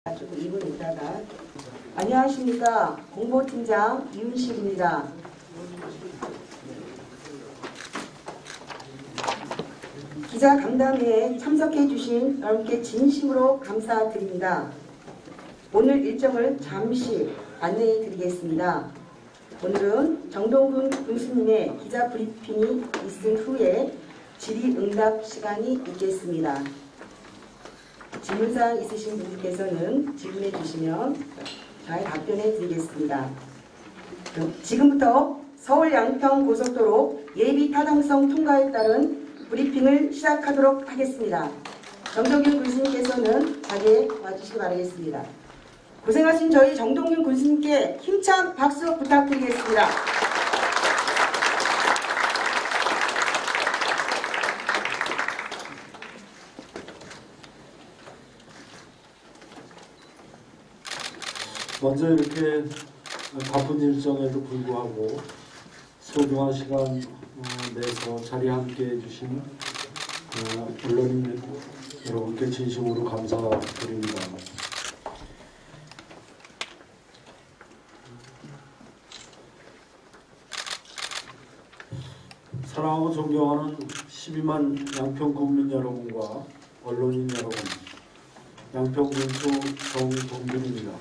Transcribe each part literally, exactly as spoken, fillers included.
가지고 이 분 있다가 안녕하십니까, 공보팀장 이윤식입니다. 기자 간담회에 참석해 주신 여러분께 진심으로 감사드립니다. 오늘 일정을 잠시 안내해 드리겠습니다. 오늘은 정동근 군수님의 기자 브리핑이 있은 후에 질의응답 시간이 있겠습니다. 질문사항 있으신 분들께서는 질문해 주시면 잘 답변해 드리겠습니다. 지금부터 서울 양평 고속도로 예비 타당성 통과에 따른 브리핑을 시작하도록 하겠습니다. 정동균 군수님께서는 자리에 와주시기 바라겠습니다. 고생하신 저희 정동균 군수님께 힘찬 박수 부탁드리겠습니다. 먼저 이렇게 바쁜 일정에도 불구하고 소중한 시간 내서 자리에 함께 해주신 언론인 여러분께 진심으로 감사드립니다. 사랑하고 존경하는 십이만 양평 국민 여러분과 언론인 여러분, 양평 군수 정동균입니다.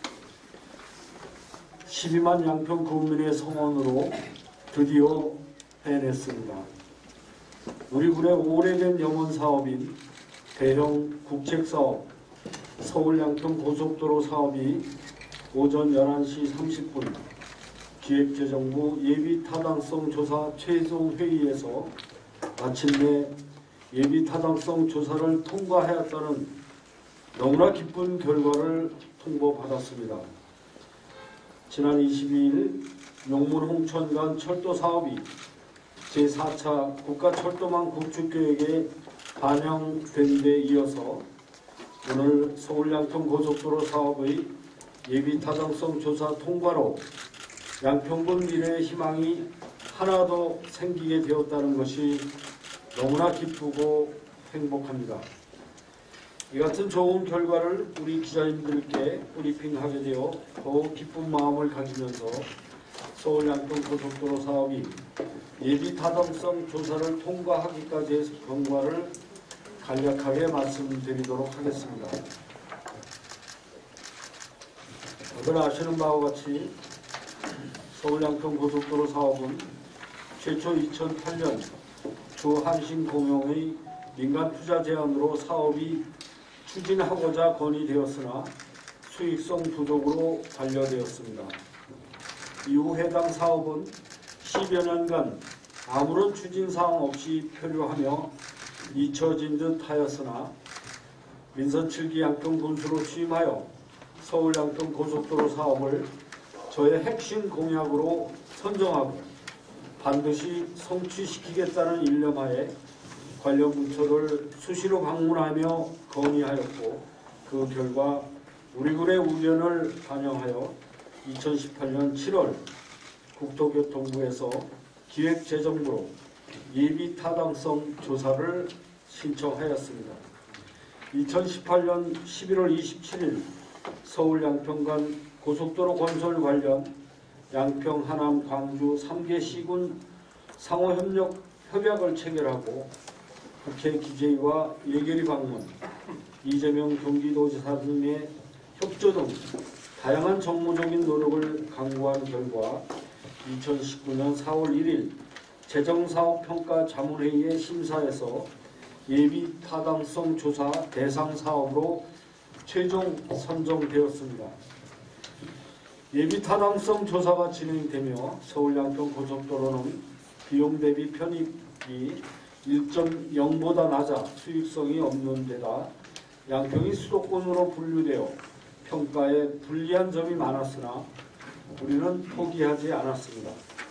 십이만 양평 국민의 성원으로 드디어 해냈습니다. 우리 군의 오래된 염원 사업인 대형 국책사업 서울 양평 고속도로 사업이 오전 열한 시 삼십 분 기획재정부 예비타당성 조사 최종 회의에서 마침내 예비타당성 조사를 통과하였다는 너무나 기쁜 결과를 통보받았습니다. 지난 이십이 일 용문 홍천 간 철도 사업이 제사 차 국가철도망 구축계획에 반영된 데 이어서 오늘 서울 양평 고속도로 사업의 예비타당성 조사 통과로 양평군 미래의 희망이 하나 더 생기게 되었다는 것이 너무나 기쁘고 행복합니다. 이 같은 좋은 결과를 우리 기자님들께 브리핑하게 되어 더욱 기쁜 마음을 가지면서 서울 양평 고속도로 사업이 예비타당성 조사를 통과하기까지 해서 경과를 간략하게 말씀드리도록 하겠습니다. 다들 아시는 바와 같이 서울 양평 고속도로 사업은 최초 이천팔 년 주한신공영의 민간 투자 제안으로 사업이 추진하고자 건의되었으나 수익성 부족으로 반려되었습니다. 이후 해당 사업은 십여 년간 아무런 추진사항 없이 표류하며 잊혀진 듯 하였으나 민선 칠 기 양평 군수로 취임하여 서울 양평 고속도로 사업을 저의 핵심 공약으로 선정하고 반드시 성취시키겠다는 일념하에 관련 부처를 수시로 방문하며 건의하였고, 그 결과 우리 군의 의견을 반영하여 이천십팔 년 칠월 국토교통부에서 기획재정부로 예비타당성 조사를 신청하였습니다. 이천십팔 년 십일월 이십칠일 서울 양평 간 고속도로 건설 관련 양평, 하남, 광주 삼 개 시군 상호협력 협약을 체결하고 국회 기재위와 예결위 방문, 이재명 경기도지사 등의 협조 등 다양한 정무적인 노력을 강구한 결과 이천십구 년 사월 일일 재정사업평가자문회의의 심사에서 예비타당성 조사 대상 사업으로 최종 선정되었습니다. 예비타당성 조사가 진행되며 서울 양평 고속도로는 비용 대비 편입이 일 점 영보다 낮아 수익성이 없는 데다 양평이 수도권으로 분류되어 평가에 불리한 점이 많았으나 우리는 포기하지 않았습니다.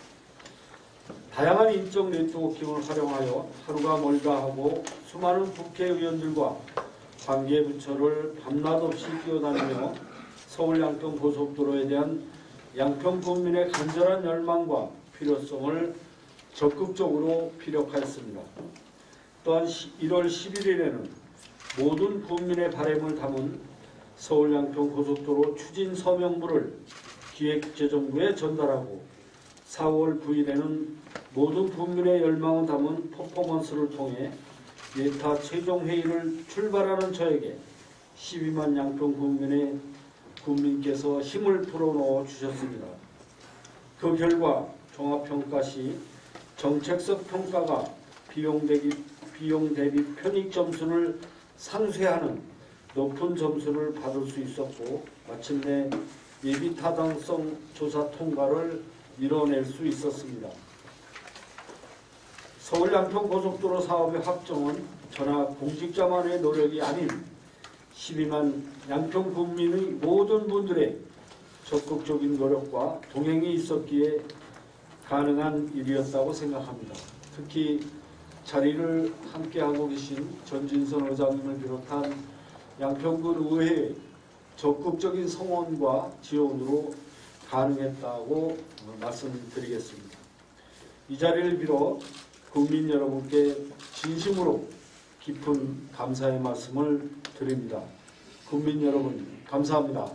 다양한 인적 네트워킹을 활용하여 하루가 멀다 하고 수많은 국회의원들과 관계부처를 밤낮 없이 뛰어다니며 서울 양평 고속도로에 대한 양평 국민의 간절한 열망과 필요성을 적극적으로 피력하였습니다. 또한 일월 십일일에는 모든 국민의 바람을 담은 서울 양평 고속도로 추진 서명부를 기획재정부에 전달하고 사월 구일에는 모든 국민의 열망을 담은 퍼포먼스를 통해 예타 최종회의를 출발하는 저에게 십이만 양평 국민의 국민께서 힘을 불어넣어 주셨습니다. 그 결과 종합평가 시 정책적 평가가 비용 대비, 비용 대비 편익 점수를 상쇄하는 높은 점수를 받을 수 있었고 마침내 예비 타당성 조사 통과를 이뤄낼 수 있었습니다. 서울 양평 고속도로 사업의 확정은 전하 공직자만의 노력이 아닌 십이만 양평 국민의 모든 분들의 적극적인 노력과 동행이 있었기에 가능한 일이었다고 생각합니다. 특히 자리를 함께하고 계신 전진선 의장님을 비롯한 양평군 의회의 적극적인 성원과 지원으로 가능했다고 말씀드리겠습니다. 이 자리를 빌어 국민 여러분께 진심으로 깊은 감사의 말씀을 드립니다. 국민 여러분 감사합니다.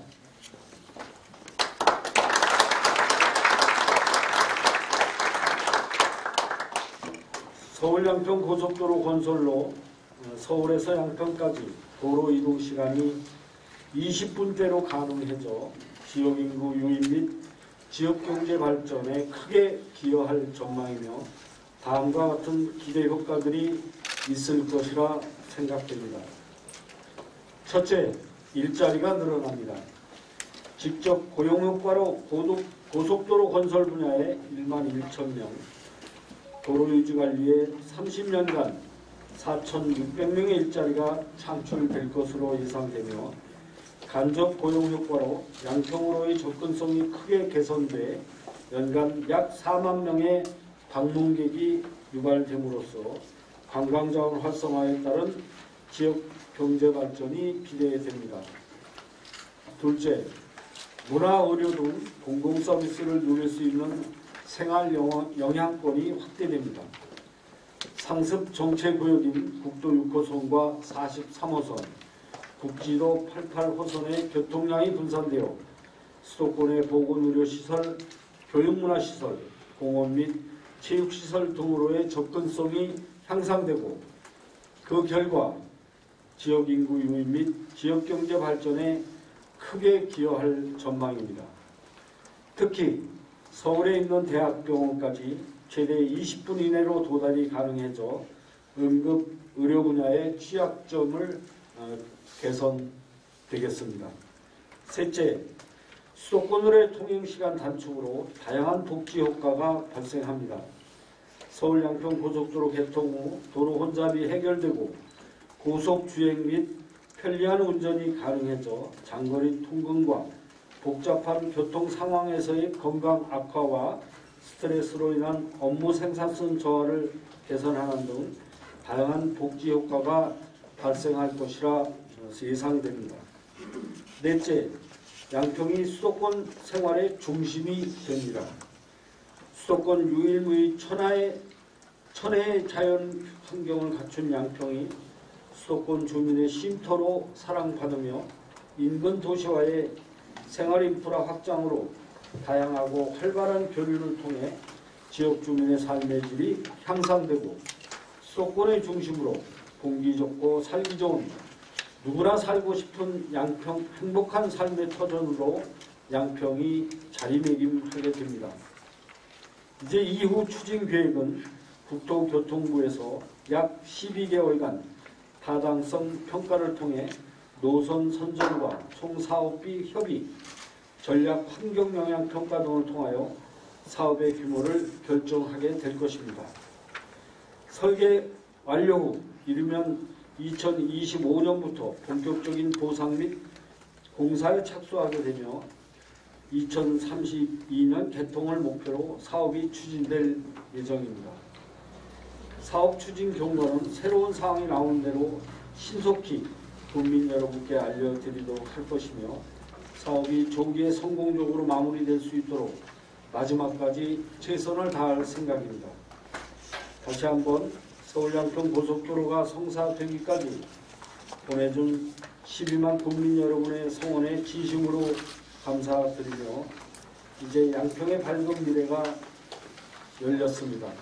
서울 양평 고속도로 건설로 서울에서 양평까지 도로 이동 시간이 이십 분대로 가능해져 지역 인구 유인 및 지역 경제 발전에 크게 기여할 전망이며 다음과 같은 기대 효과들이 있을 것이라 생각됩니다. 첫째, 일자리가 늘어납니다. 직접 고용 효과로 고속도로 건설 분야에 일만 일천 명, 도로 유지 관리에 삼십 년간 사천육백 명의 일자리가 창출될 것으로 예상되며 간접 고용 효과로 양평으로의 접근성이 크게 개선돼 연간 약 사만 명의 방문객이 유발됨으로써 관광자원 활성화에 따른 지역 경제 발전이 기대됩니다. 둘째, 문화, 의료 등 공공 서비스를 누릴 수 있는 생활 영향권이 확대됩니다. 상습 정체구역인 국도 육 호선과 사십삼 호선, 국지도 팔십팔 호선의 교통량이 분산되어 수도권의 보건의료시설, 교육문화시설, 공원 및 체육시설 등으로의 접근성이 향상되고 그 결과 지역인구 유인 및 지역경제 발전에 크게 기여할 전망입니다. 특히 서울에 있는 대학병원까지 최대 이십 분 이내로 도달이 가능해져 응급 의료 분야의 취약점을 개선되겠습니다. 셋째, 수도권으로의 통행시간 단축으로 다양한 복지 효과가 발생합니다. 서울 양평 고속도로 개통 후 도로 혼잡이 해결되고 고속 주행 및 편리한 운전이 가능해져 장거리 통근과 복잡한 교통 상황에서의 건강 악화와 스트레스로 인한 업무 생산성 저하를 개선하는 등 다양한 복지 효과가 발생할 것이라 예상됩니다. 넷째, 양평이 수도권 생활의 중심이 됩니다. 수도권 유일무이 천하의, 천혜의 자연 환경을 갖춘 양평이 수도권 주민의 쉼터로 사랑받으며 인근 도시와의 생활 인프라 확장으로 다양하고 활발한 교류를 통해 지역 주민의 삶의 질이 향상되고 수도권의 중심으로 공기 좋고 살기 좋은 누구나 살고 싶은 양평 행복한 삶의 터전으로 양평이 자리매김하게 됩니다. 이제 이후 추진 계획은 국토교통부에서 약 십이 개월간 타당성 평가를 통해 노선 선정과 총사업비 협의, 전략 환경영향평가 등을 통하여 사업의 규모를 결정하게 될 것입니다. 설계 완료 후 이르면 이천이십오 년부터 본격적인 보상 및 공사에 착수하게 되며 이천삼십이 년 개통을 목표로 사업이 추진될 예정입니다. 사업 추진 경로는 새로운 사항이 나오는 대로 신속히 국민 여러분께 알려드리도록 할 것이며 사업이 조기에 성공적으로 마무리될 수 있도록 마지막까지 최선을 다할 생각입니다. 다시 한번 서울 양평 고속도로가 성사되기까지 보내준 십이만 국민 여러분의 성원에 진심으로 감사드리며 이제 양평의 밝은 미래가 열렸습니다.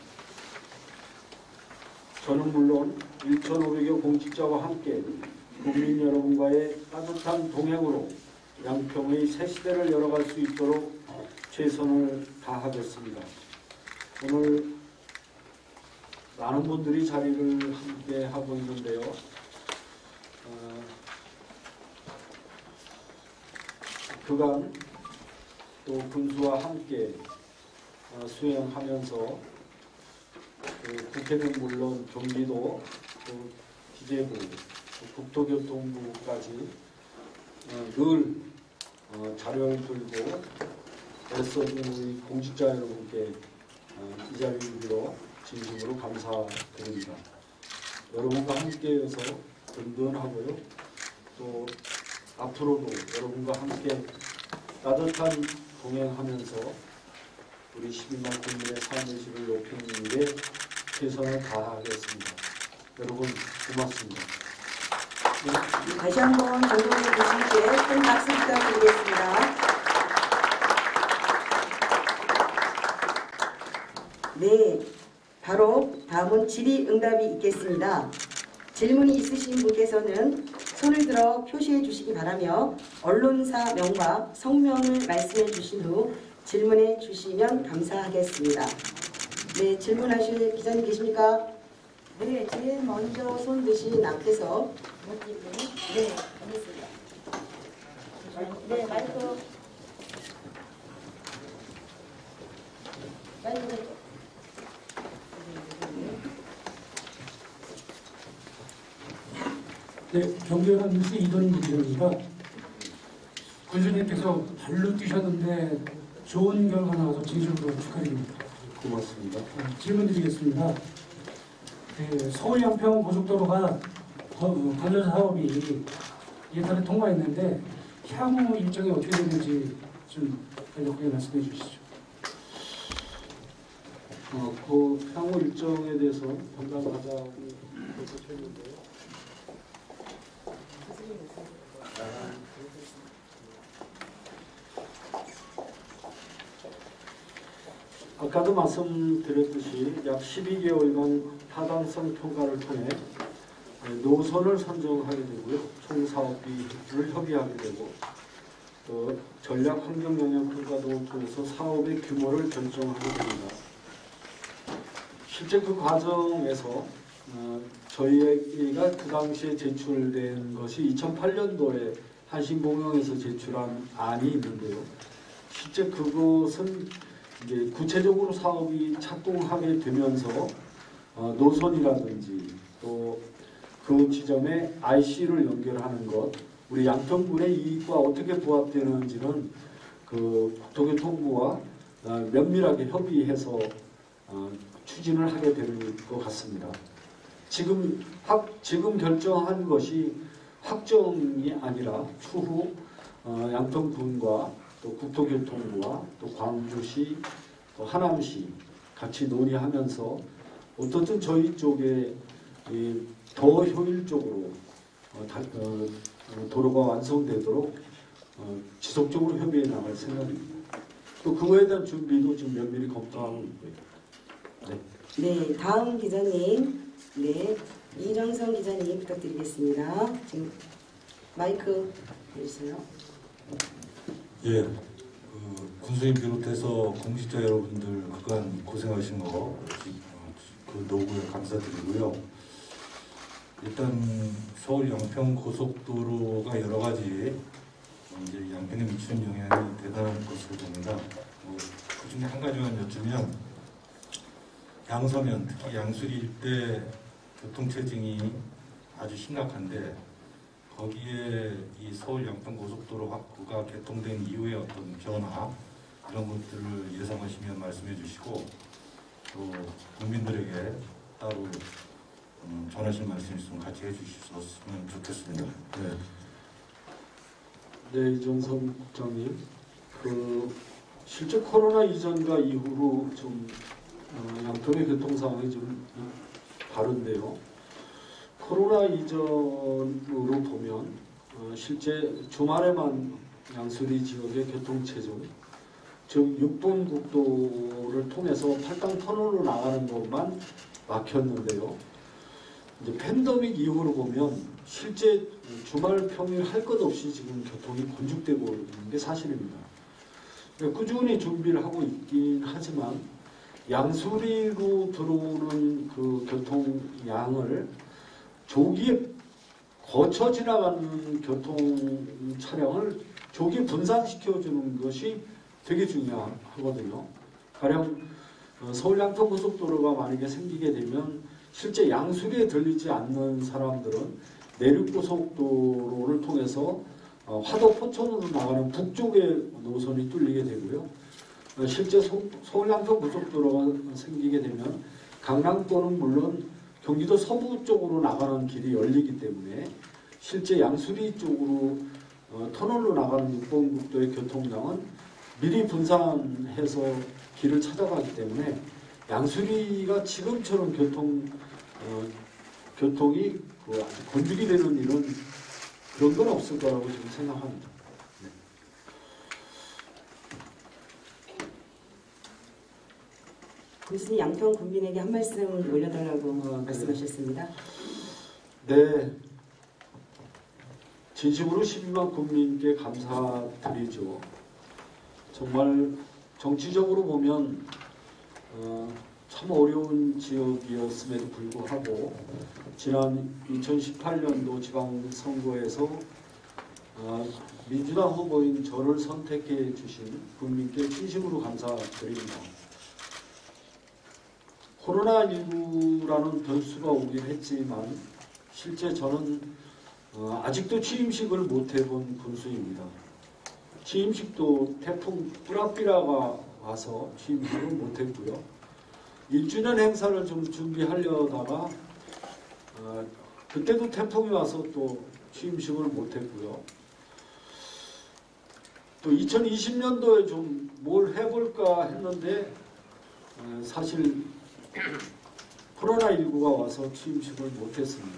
저는 물론 천오백여 공직자와 함께 국민 여러분과의 따뜻한 동행으로 양평의 새 시대를 열어갈 수 있도록 최선을 다하겠습니다. 오늘 많은 분들이 자리를 함께 하고 있는데요. 어, 그간 또 군수와 함께 어, 수행하면서 그 국회는 물론 경기도, 또 기재부, 또 국토교통부까지 어, 늘 어, 자료를 들고 애써준 우리 공직자 여러분께 어, 이 자리를 빌어 진심으로 감사드립니다. 여러분과 함께해서 든든하고요. 또 앞으로도 여러분과 함께 따뜻한 동행하면서 우리 십이만 국민의 삶의 질을 높이는 일에 최선을 다하겠습니다. 여러분 고맙습니다. 네, 다시 한번 정동영 교수님께 큰 박수 부탁드리겠습니다. 네, 바로 다음은 질의응답이 있겠습니다. 질문이 있으신 분께서는 손을 들어 표시해 주시기 바라며 언론사 명과 성명을 말씀해 주신 후 질문해 주시면 감사하겠습니다. 네, 질문하실 기자님 계십니까? 네, 제일 먼저 손 드신 앞에서 네, 알겠습니다. 네, 마이크 마이크 네, 경계란 뉴스 이동인 기자입니다. 군수님께서 발로 뛰셨는데 좋은 결과 나와서 진심으로 축하드립니다. 고맙습니다. 어, 질문 드리겠습니다. 네, 서울 양평 고속도로가 어, 관련 사업이 예산에 통과했는데 향후 일정이 어떻게 되는지 좀 간략하게 말씀해 주시죠. 어, 그 향후 일정에 대해서 담당과장이 설명했는데요. 아까도 말씀드렸듯이 약 십이 개월간 타당성 평가를 통해 노선을 선정하게 되고요. 총 사업비를 협의하게 되고 또 전략 환경 영향 평가도 통해서 사업의 규모를 결정하게 됩니다. 실제 그 과정에서 어, 저희가 그 당시에 제출된 것이 이천팔 년도에 한신공영에서 제출한 안이 있는데요. 실제 그것은 이제 구체적으로 사업이 착공하게 되면서 어, 노선이라든지 또 그 지점에 아이씨를 연결하는 것, 우리 양평군의 이익과 어떻게 부합되는지는 그 국토교통부와 어, 면밀하게 협의해서 어, 추진을 하게 될 것 같습니다. 지금 확 지금 결정한 것이 확정이 아니라 추후 어, 양평군과 또 국토교통부와 또 광주시, 또 하남시 같이 논의하면서 어떻든 저희 쪽에 이, 더 효율적으로 어, 다, 어, 도로가 완성되도록 어, 지속적으로 협의해 나갈 생각입니다. 또 그거에 대한 준비도 지금 면밀히 검토하고 있고요. 네. 네, 다음 기자님, 네, 이정성 기자님 부탁드리겠습니다. 지금 마이크 해주세요. 예, 그 군수님 비롯해서 공직자 여러분들 그간 고생하신 거 그 노고에 감사드리고요. 일단 서울 양평 고속도로가 여러 가지 이제 양평에 미치는 영향이 대단한 것으로 봅니다. 뭐, 그 중에 한 가지만 여쭈면 양서면 특히 양수리 일대 교통체증이 아주 심각한데 거기에 이 서울 양평 고속도로 확보가 개통된 이후의 어떤 변화 이런 것들을 예상하시면 말씀해 주시고 또 국민들에게 따로 음, 전하실 말씀 있으면 같이 해주셨으면 좋겠습니다. 네. 네, 이정선 국장님, 그 실제 코로나 이전과 이후로 좀 어, 양평의 교통 상황이 좀 다른데요. 코로나 이전으로 보면 어, 실제 주말에만 양수리 지역의 교통체증, 즉 육 번 국도를 통해서 팔당 터널로 나가는 것만 막혔는데요. 이제 팬데믹 이후로 보면 실제 주말 평일 할 것 없이 지금 교통이 곤죽되고 있는 게 사실입니다. 꾸준히 준비를 하고 있긴 하지만 양수리로 들어오는 그 교통 양을 조기에 거쳐 지나가는 교통 차량을 조기에 분산시켜주는 것이 되게 중요하거든요. 가령 서울 양평고속도로가 만약에 생기게 되면 실제 양수리에 들리지 않는 사람들은 내륙고속도로를 통해서 화도 포천으로 나가는 북쪽의 노선이 뚫리게 되고요. 실제 서울 양평고속도로가 생기게 되면 강남권은 물론 경기도 서부 쪽으로 나가는 길이 열리기 때문에 실제 양수리 쪽으로 어, 터널로 나가는 육 번 국도의 교통량은 미리 분산해서 길을 찾아가기 때문에 양수리가 지금처럼 교통 어, 교통이 그 아주 곤죽이 되는 일은 그런 건 없을 거라고 지금 생각합니다. 네. 교수님 양평 군민에게 한 말씀 올려달라고 아, 네. 말씀하셨습니다. 네. 진심으로 십이만 국민께 감사드리죠. 정말 정치적으로 보면 어, 참 어려운 지역이었음에도 불구하고 지난 이천십팔 년도 지방선거에서 어, 민주당 후보인 저를 선택해 주신 국민께 진심으로 감사드립니다. 코로나십구라는 변수가 오긴 했지만 실제 저는 어, 아직도 취임식을 못 해본 군수입니다. 취임식도 태풍 뿌라삐라가 와서 취임식을 못 했고요. 일 주년 행사를 좀 준비하려다가 어, 그때도 태풍이 와서 또 취임식을 못 했고요. 또 이천이십 년도에 좀 뭘 해볼까 했는데 어, 사실 코로나십구가 와서 취임식을 못 했습니다.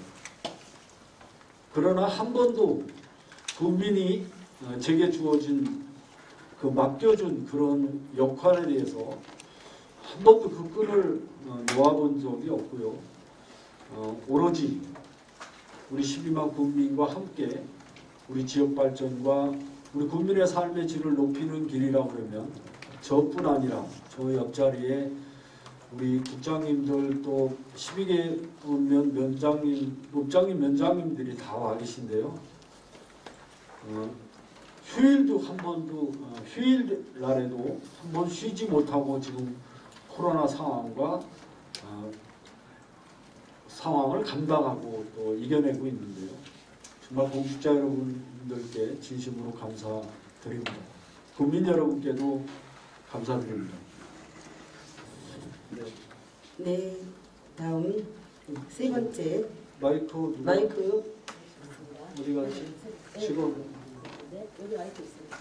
그러나 한 번도 국민이 제게 주어진 그 맡겨준 그런 역할에 대해서 한 번도 그 끈을 놓아본 적이 없고요. 어, 오로지 우리 십이만 국민과 함께 우리 지역 발전과 우리 국민의 삶의 질을 높이는 길이라고 그러면 저뿐 아니라 저 옆자리에 우리 국장님들 또 십이 개 면 면장님, 법장님, 면장님들이 다 와 계신데요. 어, 휴일도 한 번도 어, 휴일 날에도 한 번 쉬지 못하고 지금 코로나 상황과 어, 상황을 감당하고 또 이겨내고 있는데요. 정말 공직자 여러분들께 진심으로 감사드립니다. 국민 여러분께도 감사드립니다. 네. 네, 다음 세 번째 마이크 누가 마이크 어디 갔지? 직원. 네, 여기 마이크 있습니다.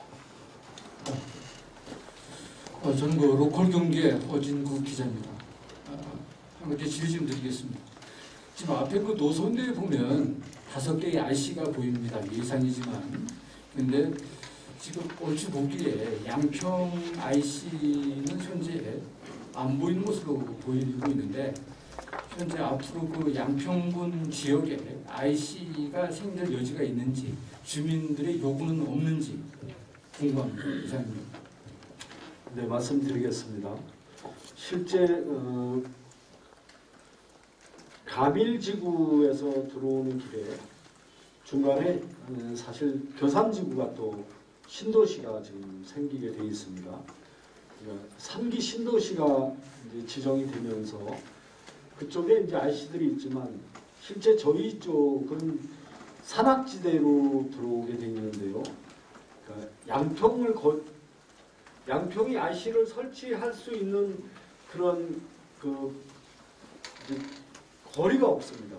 어, 저는 그 로컬 경제 허진구 기자입니다. 어, 한 가지 질의 좀 드리겠습니다. 지금 앞에 그 노선대에 보면 다섯 개의 알씨가 보입니다. 예상이지만. 근데 지금 얼추 보기에 양평 아이씨는 현재 안 보이는 것으로 보이고 있는데 현재 앞으로 그 양평군 지역에 아이씨가 생길 여지가 있는지 주민들의 요구는 없는지 궁금합니다. 이상입니다. 네, 말씀드리겠습니다. 실제 어, 가밀지구에서 들어오는 길에 중간에 어, 사실 교산지구가 또 신도시가 지금 생기게 돼 있습니다. 삼 기 신도시가 이제 지정이 되면서 그쪽에 이제 아이씨들이 있지만 실제 저희 쪽은 산악지대로 들어오게 돼 있는데요. 그러니까 양평을 거, 양평이 아이씨를 설치할 수 있는 그런 그 이제 거리가 없습니다.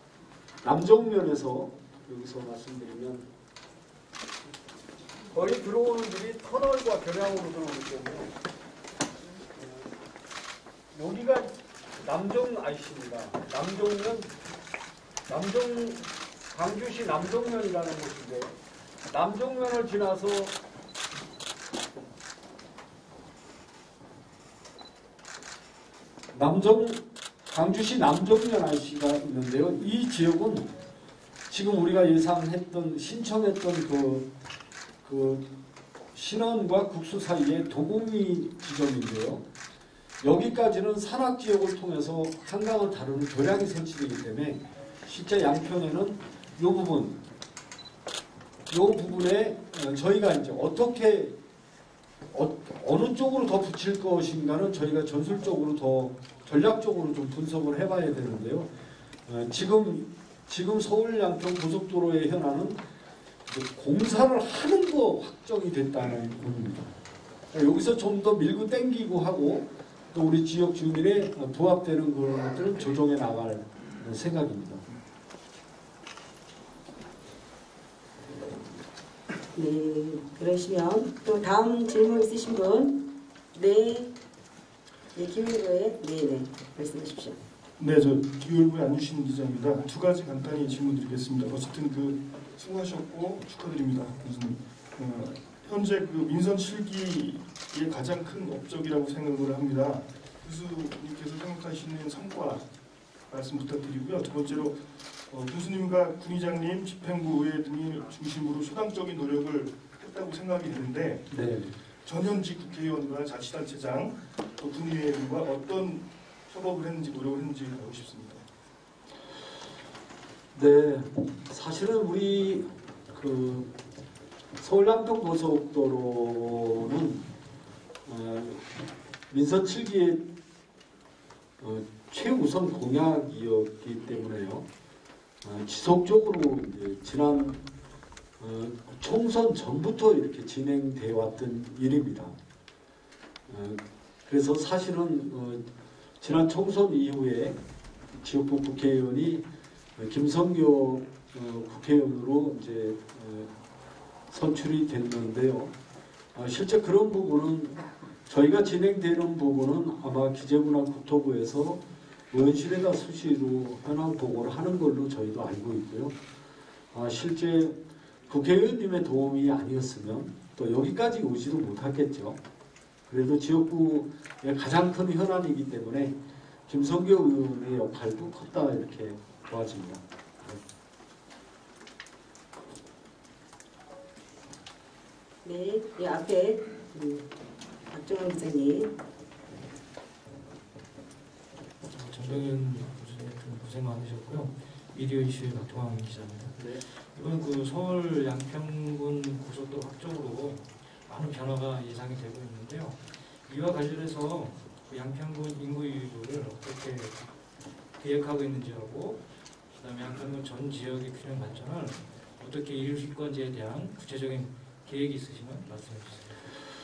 남정면에서 여기서 말씀드리면 거의 들어오는 길이 터널과 교량으로 들어오기 때문에 여기가 남정 아이씨입니다. 남정면 남정 광주시 남정면이라는 곳인데 남정면을 지나서 남정 광주시 남정면 아이씨가 있는데요. 이 지역은 지금 우리가 예상했던 신청했던 그, 그 신원과 국수 사이의 도곡리 지점인데요. 여기까지는 산악지역을 통해서 한강을 다루는 교량이 설치되기 때문에 실제 양평에는 이 부분, 이 부분에 저희가 이제 어떻게 어, 어느 쪽으로 더 붙일 것인가는 저희가 전술적으로 더 전략적으로 좀 분석을 해봐야 되는데요. 어, 지금 지금 서울 양평 고속도로의 현안은 공사를 하는 거 확정이 됐다는 겁니다. 여기서 좀 더 밀고 땡기고 하고 또 우리 지역 주민의 부합되는 그런 것들은 조정해 나갈 생각입니다. 네, 그러시면 또 다음 질문 있으신 분, 네, 네, 기울고에 네, 네, 말씀하십시오. 네, 저 기울부의 안유신 기자입니다. 두 가지 간단히 질문드리겠습니다. 어쨌든 그 수고하셨고 축하드립니다, 교수님. 어, 현재 그 민선 칠 기의 가장 큰 업적이라고 생각을 합니다. 교수님께서 생각하시는 성과 말씀 부탁드리고요. 두 번째로 어, 교수님과 군의장님, 집행부 의회 등을 중심으로 초당적인 노력을 했다고 생각이 되는데 네. 전현직 국회의원과 자치단체장 또 군의회의원과 어떤 협업을 했는지 노력을 했는지 알고 싶습니다. 네, 사실은 우리 그 서울 양평 고속도로는 어, 민선 칠 기의 어, 최우선 공약이었기 때문에요. 어, 지속적으로 이제 지난 어, 총선 전부터 이렇게 진행되어 왔던 일입니다. 어, 그래서 사실은 어, 지난 총선 이후에 지역구 국회의원이 김성교 어, 국회의원으로 이제 어, 선출이 됐는데요. 어, 실제 그런 부분은 저희가 진행되는 부분은 아마 기재부나 국토부에서 의원실에다 수시로 현황 보고를 하는 걸로 저희도 알고 있고요. 아, 실제 국회의원님의 도움이 아니었으면 또 여기까지 오지도 못했겠죠. 그래도 지역구의 가장 큰 현안이기 때문에 김성교 의원의 역할도 컸다 이렇게 보아집니다. 네, 이 앞에 음, 박정원 기자님. 정병현 교수님 고생 많으셨고요. 미디어 이슈의 박종환 기자입니다. 네. 이번 그 서울 양평군 고속도로 확정으로 많은 변화가 예상이 되고 있는데요. 이와 관련해서 그 양평군 인구 유입을 어떻게 계획하고 있는지하고 그다음에 양평군 전 지역의 균형 발전을 어떻게 이루실 건지에 대한 구체적인 계획이 있으시면 말씀해 주세요.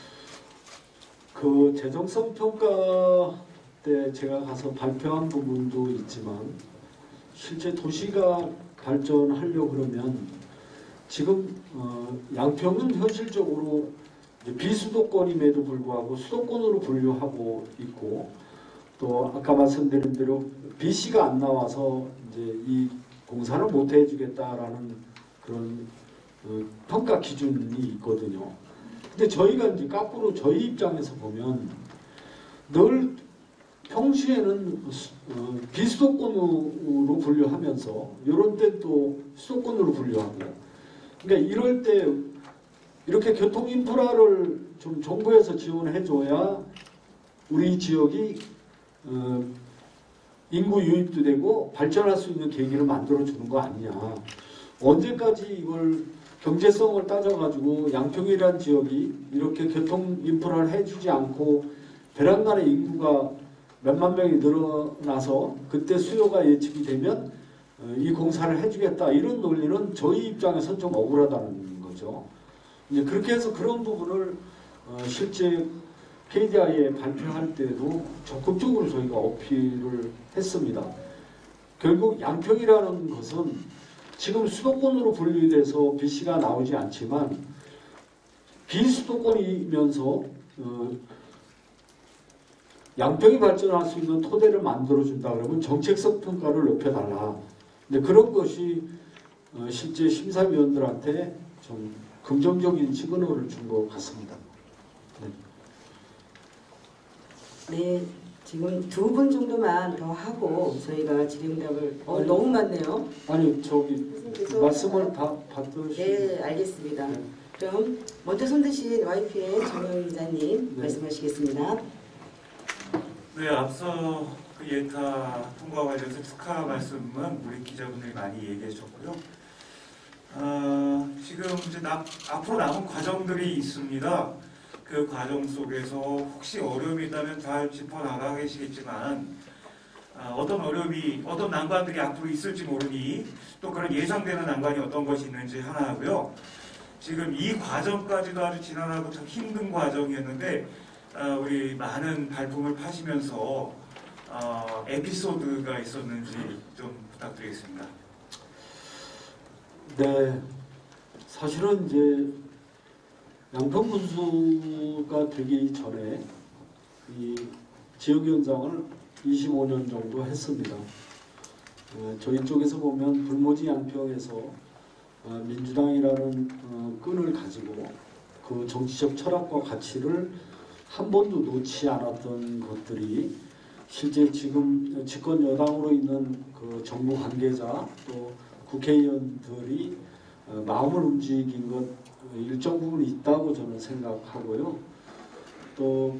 그 재정성 평가 때 제가 가서 발표한 부분도 있지만 실제 도시가 발전하려고 그러면 지금 어, 양평은 현실적으로 이제 비수도권임에도 불구하고 수도권으로 분류하고 있고 또 아까 말씀드린 대로 비씨가 안 나와서 이제 이 공사를 못 해주겠다라는 그런 어, 평가 기준이 있거든요. 근데 저희가 이제 거꾸로 저희 입장에서 보면 늘 평시에는 어, 비수도권으로 분류하면서 이런 때 또 수도권으로 분류하고 그러니까 이럴 때 이렇게 교통 인프라를 좀 정부에서 지원해 줘야 우리 지역이 어, 인구 유입도 되고 발전할 수 있는 계기를 만들어 주는 거 아니냐. 언제까지 이걸 경제성을 따져가지고 양평이라는 지역이 이렇게 교통 인프라를 해주지 않고 베란간의 인구가 몇만 명이 늘어나서 그때 수요가 예측이 되면 이 공사를 해주겠다 이런 논리는 저희 입장에서는 좀 억울하다는 거죠. 이제 그렇게 해서 그런 부분을 실제 케이디아이에 발표할 때도 적극적으로 저희가 어필을 했습니다. 결국 양평이라는 것은 지금 수도권으로 분류돼서 비씨가 나오지 않지만 비수도권이면서 어, 양평이 발전할 수 있는 토대를 만들어준다 그러면 정책성 평가를 높여달라. 근데 그런 것이 어, 실제 심사위원들한테 좀 긍정적인 시그널을 준 것 같습니다. 네. 네, 지금 두 분 정도만 더 하고 저희가 질의응답을 어, 너무 많네요. 아니 저기 계속 말씀을 다 받으시고. 네, 알겠습니다. 네. 그럼 먼저 손 드신 와이피의 정영 기자님 네. 말씀하시겠습니다. 네, 앞서 그 예타 통과 관련해서 축하 말씀은 우리 기자분들이 많이 얘기해 주셨고요. 어, 지금 이제 나, 앞으로 남은 과정들이 있습니다. 그 과정 속에서 혹시 어려움이 있다면 잘 짚어나가 계시겠지만 어, 어떤 어려움이, 어떤 난관들이 앞으로 있을지 모르니 또 그런 예상되는 난관이 어떤 것이 있는지 하나 하고요. 지금 이 과정까지도 아주 지난하고 참 힘든 과정이었는데 어, 우리 많은 발품을 파시면서 어, 에피소드가 있었는지 좀 부탁드리겠습니다. 네, 사실은 이제 양평군수가 되기 전에 이 지역위원장을 이십오 년 정도 했습니다. 어, 저희 쪽에서 보면 불모지 양평에서 어, 민주당이라는 어, 끈을 가지고 그 정치적 철학과 가치를 한 번도 놓지 않았던 것들이 실제 지금 집권 여당으로 있는 그 정부 관계자 또 국회의원들이 어, 마음을 움직인 것 일정 부분 있다고 저는 생각하고요. 또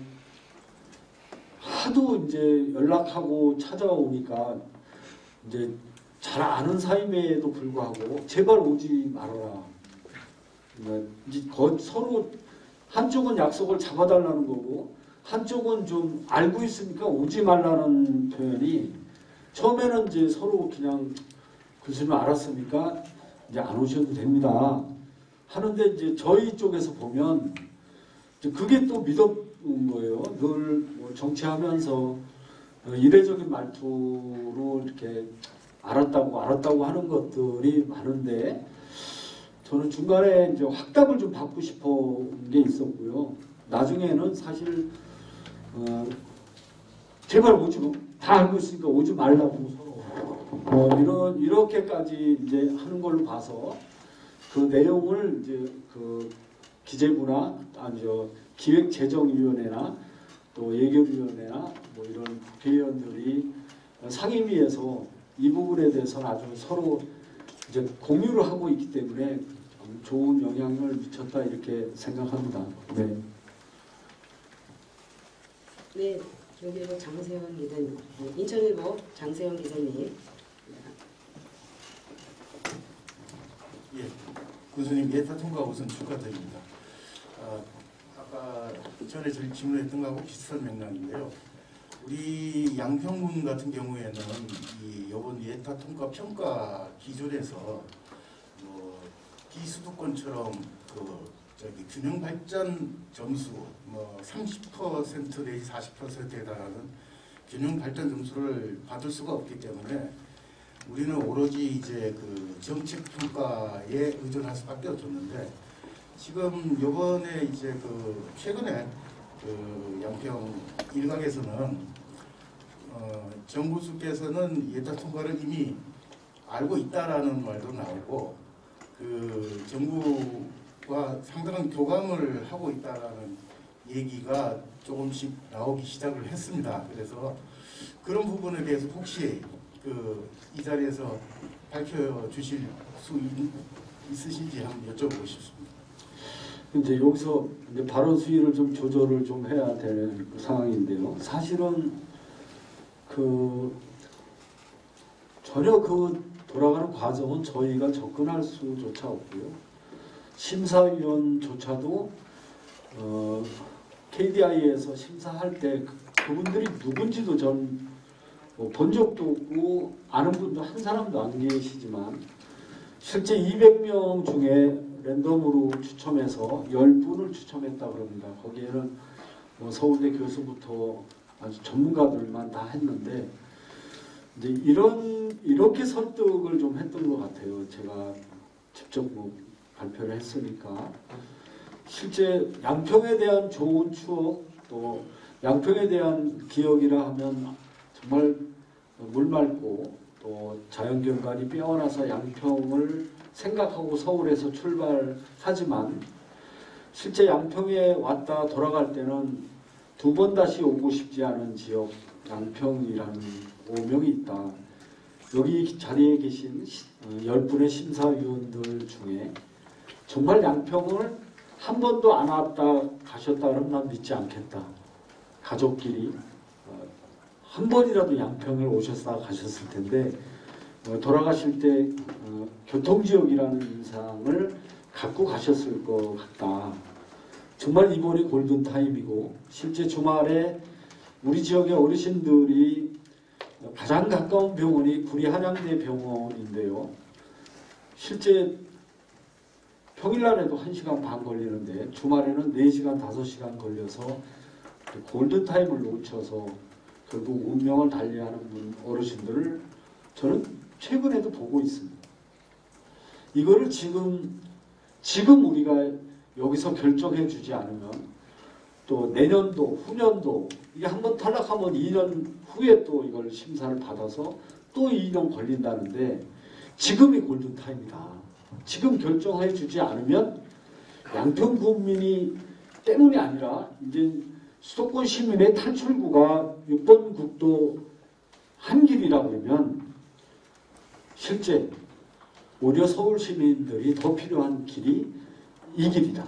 하도 이제 연락하고 찾아오니까 이제 잘 아는 사이임에도 불구하고 제발 오지 말아라. 이제 거, 서로 한쪽은 약속을 잡아달라는 거고 한쪽은 좀 알고 있으니까 오지 말라는 표현이 처음에는 이제 서로 그냥 교수님 알았으니까 이제 안 오셔도 됩니다 하는데 이제 저희 쪽에서 보면 이제 그게 또 믿었던 거예요. 늘 뭐 정치하면서 이례적인 말투로 이렇게 알았다고 알았다고 하는 것들이 많은데 저는 중간에 이제 확답을 좀 받고 싶은 게 있었고요. 나중에는 사실 어, 제발 오지 다 알고 있으니까 오지 말라고 서로 어, 이런 이렇게까지 이제 하는 걸로 봐서 그 내용을 이제 그 기재부나 아니 저 기획재정위원회나 또 예결위원회나 뭐 이런 국회의원들이 상임위에서 이 부분에 대해서는 아주 서로 이제 공유를 하고 있기 때문에 좋은 영향을 미쳤다 이렇게 생각합니다. 네. 네, 여기로 장세원 기자님, 인천일보 장세원 기자님. 예, 교수님 예타 통과 우선 축하드립니다. 아, 아까 전에 저희 질문했던 거하고 비슷한 맥락인데요. 우리 양평군 같은 경우에는 이 이번 예타 통과 평가 기준에서 뭐 비수도권처럼 그 저기 균형 발전 점수 뭐 삼십 퍼센트 내지 사십 퍼센트에 달하는 균형 발전 점수를 받을 수가 없기 때문에 우리는 오로지 이제 그 정책 평가에 의존할 수밖에 없었는데 지금 이번에 이제 그 최근에 그 양평 일각에서는 어 정부수께서는 예타 통과를 이미 알고 있다라는 말도 나오고 그 정부와 상당한 교감을 하고 있다라는 얘기가 조금씩 나오기 시작을 했습니다. 그래서 그런 부분에 대해서 혹시 그 이 자리에서 밝혀주실 수 있, 있으신지 한번 여쭤보고 싶습니다. 이제 여기서 이제 발언 수위를 좀 조절을 좀 해야 될 상황인데요. 사실은 그 전혀 그 돌아가는 과정은 저희가 접근할 수조차 없고요. 심사위원조차도 어, 케이디아이에서 심사할 때 그분들이 누군지도 전 뭐 본 적도 없고 아는 분도 한 사람도 안 계시지만 실제 이백 명 중에 랜덤으로 추첨해서 십 분을 추첨했다 그럽니다. 거기에는 뭐 서울대 교수부터 아주 전문가들만 다 했는데 이제 이런 이렇게 설득을 좀 했던 것 같아요. 제가 직접 뭐 발표를 했으니까 실제 양평에 대한 좋은 추억 또 양평에 대한 기억이라 하면 정말 물 맑고 또 자연경관이 빼어나서 양평을 생각하고 서울에서 출발하지만 실제 양평에 왔다 돌아갈 때는 두 번 다시 오고 싶지 않은 지역 양평이라는 오명이 있다. 여기 자리에 계신 열 분의 심사위원들 중에 정말 양평을 한 번도 안 왔다 가셨다 그러면 난 믿지 않겠다. 가족끼리 한 번이라도 양평을 오셨다 가셨을 텐데 돌아가실 때 교통지역이라는 인상을 갖고 가셨을 것 같다. 정말 이번이 골든타임이고 실제 주말에 우리 지역의 어르신들이 가장 가까운 병원이 구리 한양대 병원인데요. 실제 평일날에도 한 시간 반 걸리는데 주말에는 네 시간, 다섯 시간 걸려서 골든타임을 놓쳐서 결국 운명을 달리하는 분 어르신들을 저는 최근에도 보고 있습니다. 이거를 지금 지금 우리가 여기서 결정해 주지 않으면 또 내년도, 후년도 이게 한번 탈락하면 이 년 후에 또 이걸 심사를 받아서 또 이 년 걸린다는데 지금이 골든타임이다. 지금 결정해 주지 않으면 양평 국민이 때문이 아니라 이제 수도권 시민의 탈출구가 육 번 국도 한 길이라 그러면 실제 오히려 서울 시민들이 더 필요한 길이 이 길이다.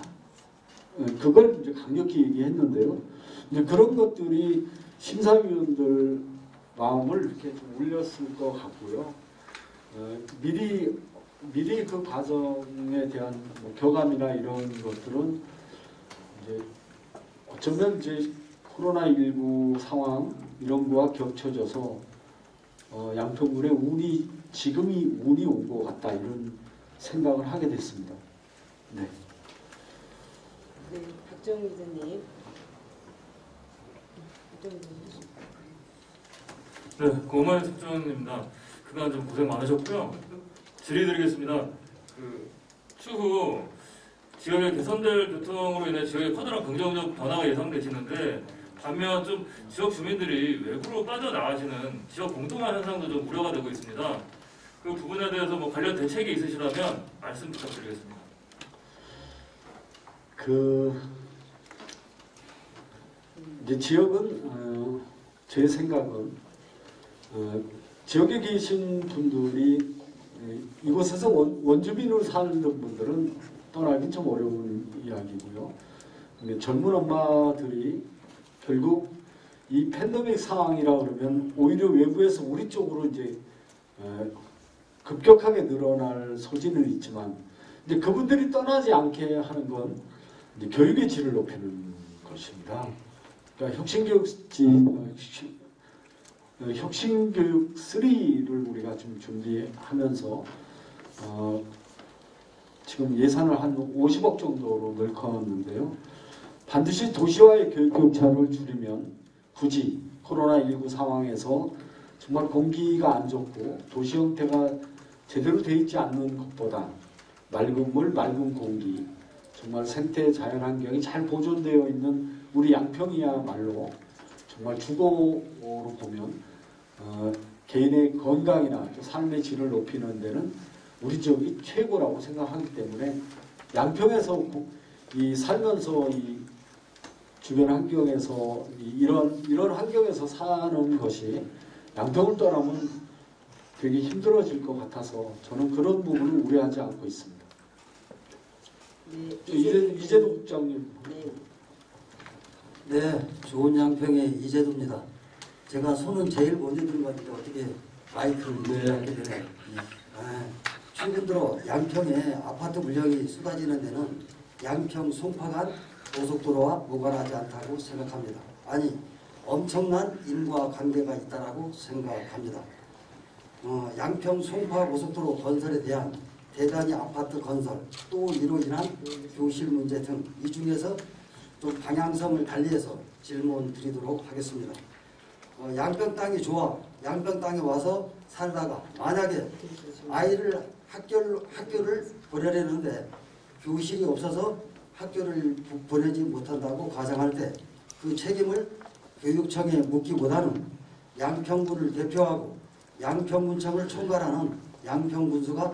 그걸 이제 강력히 얘기했는데요. 이제 그런 것들이 심사위원들 마음을 이렇게 좀 울렸을 것 같고요. 어, 미리 미리 그 과정에 대한 뭐 교감이나 이런 것들은 이제 어쩌면 이제 코로나십구 상황 이런 거와 겹쳐져서 어, 양평군의 운이 지금이 운이 온 것 같다 이런 생각을 하게 됐습니다. 네. 네, 박정 기자님. 박정 기자님. 네, 고마운 숙전입니다. 그간 좀 고생 많으셨고요. 질의드리겠습니다. 그 추후 지역의 개선될 교통으로 인해 지역의 커다란 긍정적 변화가 예상되시는데 반면 좀 지역 주민들이 외부로 빠져나가시는 지역 공동화 현상도 좀 우려가 되고 있습니다. 그 부분에 대해서 뭐 관련 대책이 있으시다면 말씀 부탁드리겠습니다. 그 이제 지역은 어, 제 생각은 어, 지역에 계신 분들이 이곳에서 원, 원주민으로 사는 분들은 떠나기 좀 어려운 이야기고요. 근데 젊은 엄마들이 결국 이 팬데믹 상황이라 그러면 오히려 외부에서 우리 쪽으로 이제 어, 급격하게 늘어날 소지는 있지만 이제 그분들이 떠나지 않게 하는 건 이제 교육의 질을 높이는 것입니다. 그러니까 혁신교육지 어, 혁신교육 삼을 우리가 좀 준비하면서 어, 지금 예산을 한 오십억 정도로 늘커는데요. 반드시 도시와의 교육 격차를 줄이면 굳이 코로나십구 상황에서 정말 공기가 안 좋고 도시 형태가 제대로 되어 있지 않는 것보다 맑은 물, 맑은 공기, 정말 생태 자연환경이 잘 보존되어 있는 우리 양평이야말로 정말 주거로 보면 어, 개인의 건강이나 또 삶의 질을 높이는 데는 우리 지역이 최고라고 생각하기 때문에 양평에서 이 살면서 이 주변 환경에서 이런 이런 환경에서 사는 것이 양평을 떠나면 되게 힘들어질 것 같아서 저는 그런 부분을 우려하지 않고 있습니다. 네, 이제 이재도 국장님. 네. 네, 좋은 양평의 이재도입니다. 제가 손은 제일 먼저 들은 것 같은데 어떻게 마이크를 네. 하게 되나요? 아, 최근 들어 양평에 아파트 물량이 쏟아지는 데는 양평 송파간 고속도로와 무관하지 않다고 생각합니다. 아니, 엄청난 인과 관계가 있다고 생각합니다. 어, 양평 송파 고속도로 건설에 대한 대단위 아파트 건설, 또 이로 인한 교실 문제 등 이 중에서 좀 방향성을 달리해서 질문 드리도록 하겠습니다. 어, 양평 땅이 좋아 양평 땅에 와서 살다가 만약에 아이를 학교를, 학교를 보내려는데 교실이 없어서 학교를 보내지 못한다고 가정할 때 그 책임을 교육청에 묻기보다는 양평군을 대표하고 양평군청을 총괄하는 양평군수가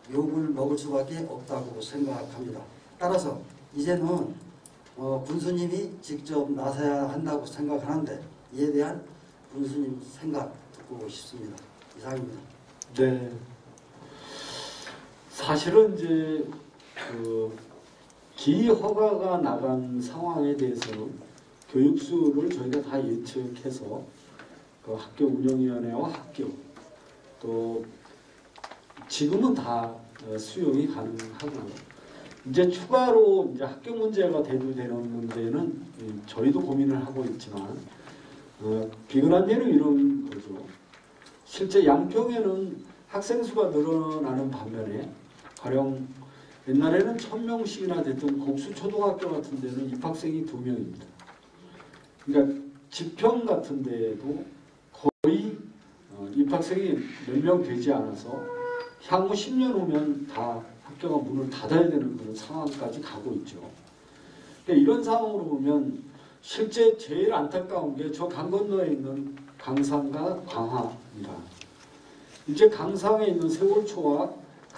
욕을 먹을 수밖에 없다고 생각합니다. 따라서 이제는 어, 군수님이 직접 나서야 한다고 생각하는데 이에 대한 군수님 생각 듣고 싶습니다. 이상입니다. 네. 사실은 이제 그 기허가가 나간 상황에 대해서는 교육수를 저희가 다 예측해서 그 학교 운영위원회와 학교 또 지금은 다 수용이 가능하고 이제 추가로 이제 학교 문제가 대두되는 문제는 저희도 고민을 하고 있지만 어, 비근한 예는 이런 거죠. 실제 양평에는 학생 수가 늘어나는 반면에 가령 옛날에는 천 명씩이나 됐던 곡수 초등학교 같은 데는 입학생이 두 명입니다. 그러니까 지평 같은 데에도 거의 어, 입학생이 몇 명 되지 않아서 향후 십 년 후면 다 학교가 문을 닫아야 되는 그런 상황까지 가고 있죠. 그러니까 이런 상황으로 보면 실제 제일 안타까운 게 저 강 건너에 있는 강산과 광화입니다. 이제 강상에 있는 세월초와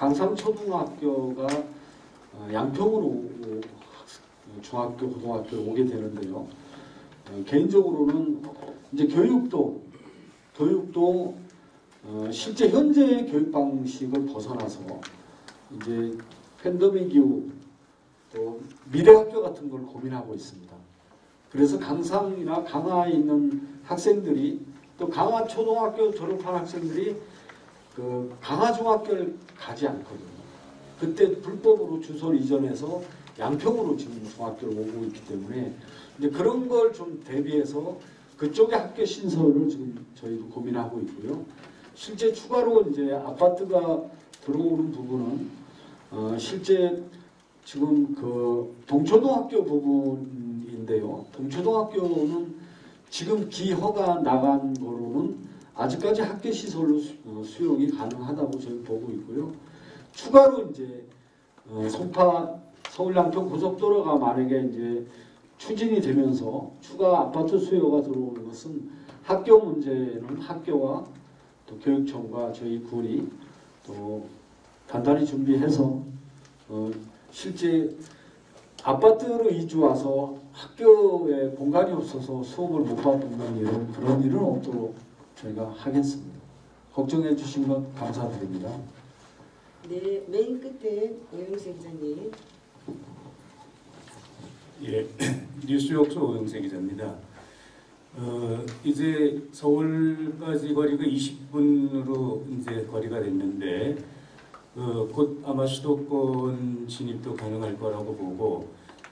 강상초등학교가 양평으로 중학교, 고등학교에 오게 되는데요. 개인적으로는 이제 교육도 교육도 실제 현재의 교육 방식을 벗어나서 이제 팬데믹 이후 또 미래학교 같은 걸 고민하고 있습니다. 그래서 강상이나 강화에 있는 학생들이 또 강화 초등학교 졸업한 학생들이 그 강화 중학교를 가지 않거든요. 그때 불법으로 주소를 이전해서 양평으로 지금 중학교를 오고 있기 때문에 이제 그런 걸 좀 대비해서 그쪽의 학교 신설을 지금 저희도 고민하고 있고요. 실제 추가로 이제 아파트가 들어오는 부분은 어 실제 지금 그 동초등학교 부분인데요. 동초등학교는 지금 기허가 나간 거로는 아직까지 학교 시설로 수용이 가능하다고 저희 보고 있고요. 추가로 이제 어 송파 서울 양평 고속도로가 만약에 이제 추진이 되면서 추가 아파트 수요가 들어오는 것은 학교 문제는 학교와 또 교육청과 저희 군이 또 단단히 준비해서 어 실제 아파트로 이주 와서 학교에 공간이 없어서 수업을 못 받는 일은 그런 일은 없도록 저희가 하겠습니다. 걱정해 주신 것 감사드립니다. 네, 맨 끝에 오영세 기자님. 예, 뉴스욕스 오영세 기자입니다. 어, 이제 서울까지 거리가 이십 분으로 이제 거리가 됐는데 어, 곧 아마 수도권 진입도 가능할 거라고 보고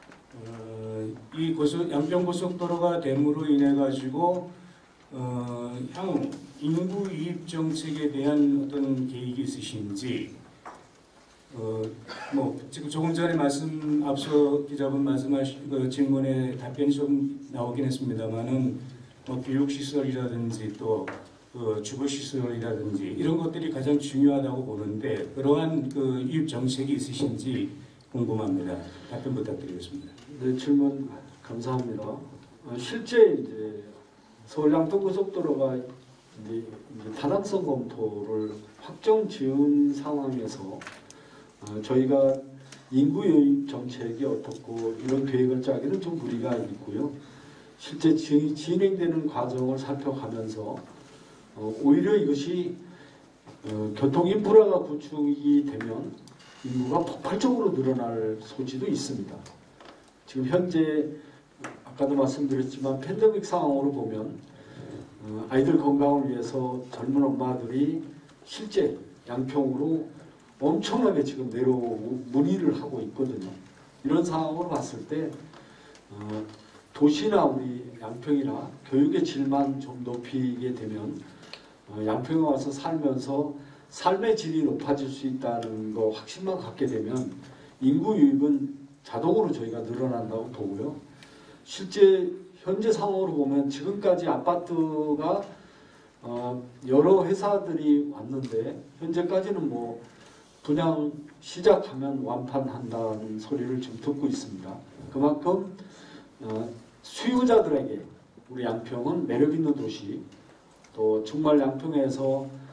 어, 이 고속, 양평고속도로가 됨으로 인해 가지고 어, 향후 인구 유입 정책에 대한 어떤 계획이 있으신지 어, 뭐 지금 조금 전에 말씀 앞서 기자분 말씀하신 그 질문에 답변이 좀 나오긴 했습니다만은 뭐 교육시설이라든지 또 그 주거시설이라든지 이런 것들이 가장 중요하다고 보는데 그러한 그 유입 정책이 있으신지 궁금합니다. 답변 부탁드리겠습니다. 네, 질문 감사합니다. 어, 실제 이제 서울 양평고속도로가 이제, 이제 타당성 검토를 확정 지은 상황에서 어, 저희가 인구 유입 정책이 어떻고 이런 계획을 짜기는 좀 무리가 있고요. 실제 지, 진행되는 과정을 살펴가면서 어, 오히려 이것이 어, 교통 인프라가 구축이 되면 인구가 폭발적으로 늘어날 소지도 있습니다. 지금 현재 아까도 말씀드렸지만 팬데믹 상황으로 보면 어, 아이들 건강을 위해서 젊은 엄마들이 실제 양평으로 엄청나게 지금 내려오고 문의를 하고 있거든요. 이런 상황으로 봤을 때 어, 도시나 우리 양평이나 교육의 질만 좀 높이게 되면 어, 양평에 와서 살면서 삶의 질이 높아질 수 있다는 거 확신만 갖게 되면 인구 유입은 자동으로 저희가 늘어난다고 보고요. 실제 현재 상황으로 보면 지금까지 아파트가 어, 여러 회사들이 왔는데 현재까지는 뭐 분양 시작하면 완판한다는 소리를 지금 듣고 있습니다. 그만큼 어, 수요자들에게 우리 양평은 매력 있는 도시, 또 정말 양평에서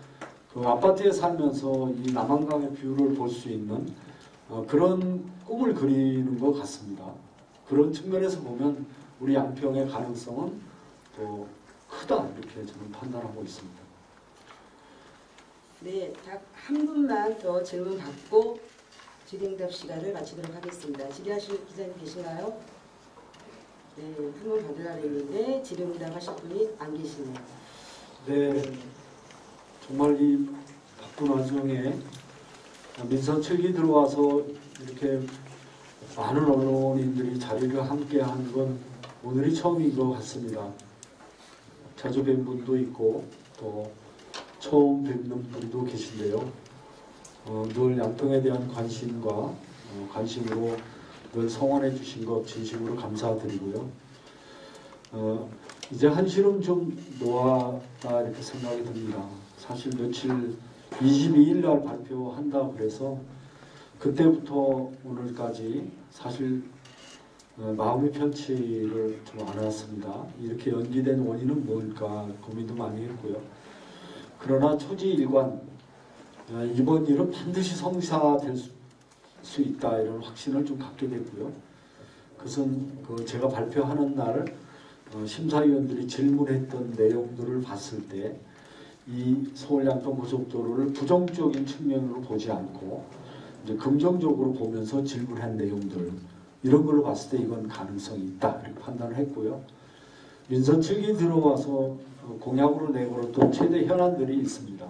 그 아파트에 살면서 이 남한강의 뷰를 볼 수 있는 어, 그런 꿈을 그리는 것 같습니다. 그런 측면에서 보면 우리 양평의 가능성은 또 크다 이렇게 저는 판단하고 있습니다. 네, 딱 한 분만 더 질문 받고 질의응답 시간을 마치도록 하겠습니다. 질의하실 기자님 계신가요? 네, 한 분 받으려고 했는데 질의응답 하실 분이 안 계시네요. 네, 정말 이 바쁜 와중에 민선 칠 기 들어와서 이렇게 많은 언론인들이 자리를 함께 하는 건 오늘이 처음인 것 같습니다. 자주 뵌 분도 있고 또 처음 뵙는 분도 계신데요. 어, 늘 양평에 대한 관심과 어, 관심으로 늘 성원해 주신 것 진심으로 감사드리고요. 어, 이제 한시름 좀 놓았다 이렇게 생각이 듭니다. 사실 며칠 이십이 일 날 발표한다 그래서 그때부터 오늘까지 사실 어, 마음의 편치를 좀 않았습니다. 이렇게 연기된 원인은 뭘까 고민도 많이 했고요. 그러나 초지일관 어, 이번 일은 반드시 성사될 수, 수 있다 이런 확신을 좀 갖게 됐고요. 그것은 그 제가 발표하는 날 어, 심사위원들이 질문했던 내용들을 봤을 때 이 서울 양평 고속도로를 부정적인 측면으로 보지 않고 이제 긍정적으로 보면서 질문한 내용들 이런 걸로 봤을 때 이건 가능성이 있다 이렇게 판단을 했고요. 민선 칠 기 들어와서 공약으로 내걸었던 최대 현안들이 있습니다.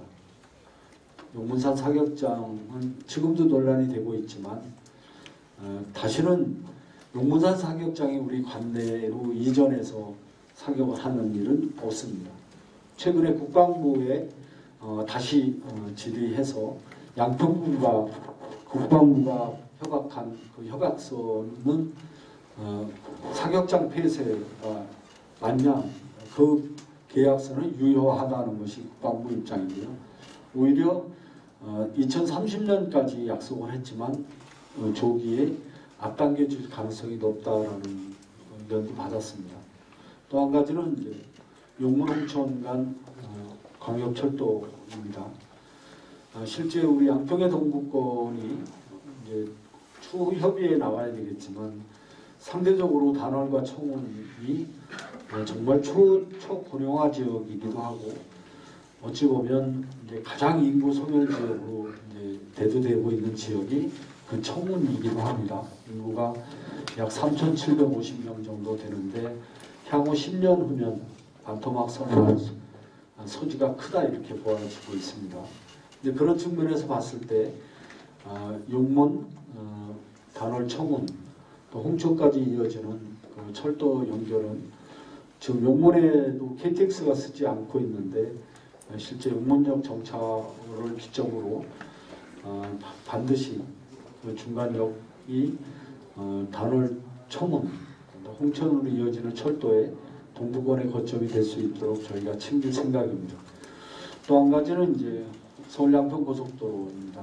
용문산 사격장은 지금도 논란이 되고 있지만 어, 다시는 용문산 사격장이 우리 관내로 이전해서 사격을 하는 일은 없습니다. 최근에 국방부에 어, 다시 어, 질의해서 양평군과 국방부가 협약한 그 협약서는 어, 사격장 폐쇄가 마냥 그 계약서는 유효하다는 것이 국방부 입장이고요. 오히려 어, 이천삼십 년까지 약속을 했지만 어, 조기에 앞당겨질 가능성이 높다라는 의견도 받았습니다. 또 한 가지는 이제 용문 홍천 간 어, 광역철도입니다. 어, 실제 우리 양평의 동부권이 이제 추후 협의에 나와야 되겠지만 상대적으로 단월과 청운이 어, 정말 초, 초고령화 지역이기도 하고 어찌 보면 이제 가장 인구 소멸 지역으로 이제 대두되고 있는 지역이 그 청운이기도 합니다. 인구가 약 삼천칠백오십 명 정도 되는데 향후 십 년 후면 반토막 선언할 소지가 크다 이렇게 보아지고 있습니다. 근데 그런 측면에서 봤을 때 어, 용문, 어, 단월, 청운, 또 홍천까지 이어지는 그 철도 연결은 지금 용문에도 케이티엑스가 쓰지 않고 있는데 어, 실제 용문역 정차를 기점으로 어, 반드시 그 중간역이 어, 단월, 청운, 홍천으로 이어지는 철도에 동부권의 거점이 될 수 있도록 저희가 챙길 생각입니다. 또 한 가지는 이제 서울 양평 고속도로입니다.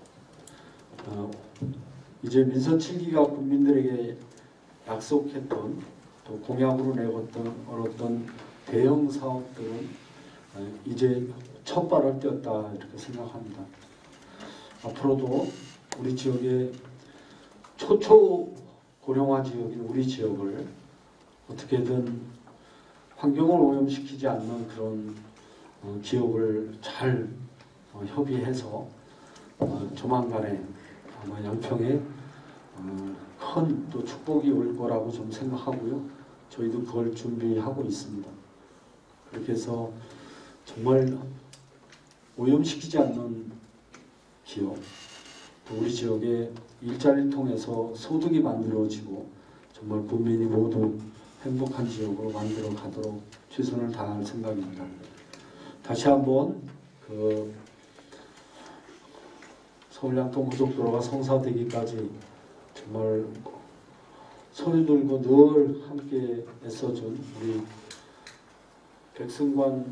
어, 이제 민선 칠 기가 국민들에게 약속했던 또 공약으로 내었던 어떤 대형 사업들은 어, 이제 첫 발을 띄었다 이렇게 생각합니다. 앞으로도 우리 지역의 초초 고령화 지역인 우리 지역을 어떻게든 환경을 오염시키지 않는 그런 어, 기업을 잘 어, 협의해서 어, 조만간에 아마 양평에 어, 큰 또 축복이 올 거라고 좀 생각하고요. 저희도 그걸 준비하고 있습니다. 그렇게 해서 정말 오염시키지 않는 기업, 또 우리 지역에 일자리를 통해서 소득이 만들어지고 정말 국민이 모두 행복한 지역으로 만들어 가도록 최선을 다할 생각입니다. 다시 한번 그 서울 양평 고속도로가 성사되기까지 정말 손을 들고 늘 함께 애써준 우리 백승관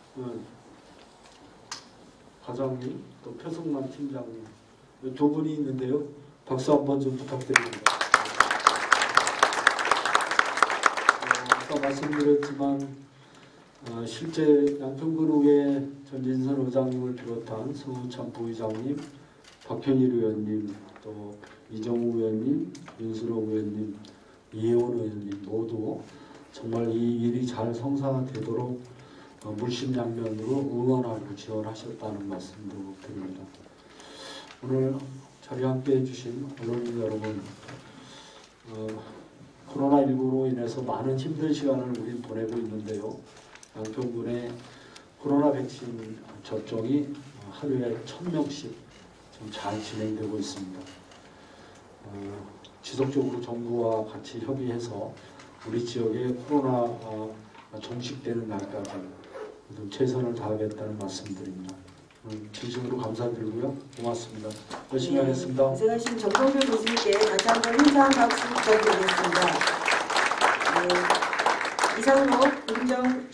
과장님 또 표승만 팀장님 두 분이 있는데요. 박수 한번 좀 부탁드립니다. 어, 아까 말씀드렸지만 어, 실제 양평군의회 전진선 의장님을 비롯한 성우찬 부의장님, 박현일 의원님, 또 이정우 의원님, 윤수록 의원님, 이혜원 의원님 모두 정말 이 일이 잘 성사되도록 어, 물심양면으로 응원하고 지원하셨다는 말씀도 드립니다. 오늘 자리에 함께해 주신 언론인 여러분, 어, 코로나십구로 인해서 많은 힘든 시간을 우린 보내고 있는데요. 양평군의 코로나 백신 접종이 하루에 천 명씩 좀 잘 진행되고 있습니다. 어, 지속적으로 정부와 같이 협의해서 우리 지역의 코로나가 종식되는 날까지 좀 최선을 다하겠다는 말씀드립니다. 음, 진심으로 감사드리고요. 고맙습니다. 열심히 네, 하겠습니다. 고생하신 정동균 교수님께 다시 한번 힘찬 박수 부탁드리겠습니다. 네, 이상으로 금정